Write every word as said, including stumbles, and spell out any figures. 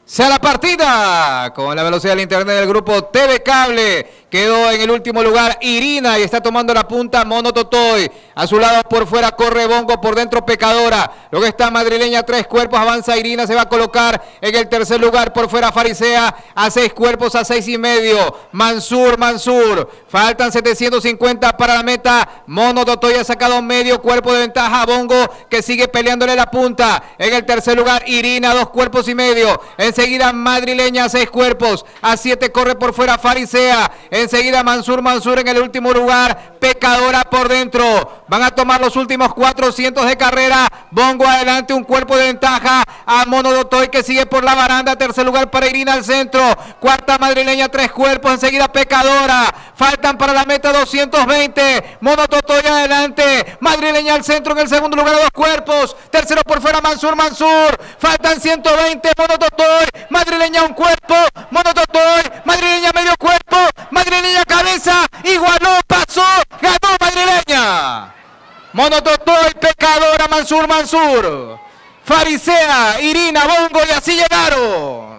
Sea la partida con la velocidad del internet del grupo T V Cable. Quedó en el último lugar Irina y está tomando la punta Mono Totoy. A su lado por fuera corre Bongo, por dentro Pecadora. Luego está Madrileña, tres cuerpos, avanza Irina, se va a colocar en el tercer lugar. Por fuera Farisea, a seis cuerpos, a seis y medio. Mansur, Mansur. Faltan setecientos cincuenta para la meta. Mono Totoy ha sacado medio cuerpo de ventaja a Bongo, que sigue peleándole la punta. En el tercer lugar Irina, dos cuerpos y medio. Enseguida Madrileña, seis cuerpos. A siete corre por fuera Farisea. Enseguida Mansur, Mansur en el último lugar. Pecadora por dentro. Van a tomar los últimos cuatrocientos de carrera. Bongo adelante, un cuerpo de ventaja a Mono Totoy, que sigue por la baranda. Tercer lugar para Irina al centro. Cuarta Madrileña, tres cuerpos. Enseguida Pecadora. Faltan para la meta doscientos veinte. Mono Totoy adelante. Madrileña al centro en el segundo lugar, dos cuerpos. Tercero por fuera Mansur, Mansur. Faltan ciento veinte. Mono Totoy. Madrileña un cuerpo. Mono Totoy. Madrileña medio cuerpo. Madrileña cabeza. Igualó, pasó. Ganó Madrileña. Mono Totoy, Pecadora, Mansur, Mansur. Farisea, Irina, Bongo, y así llegaron.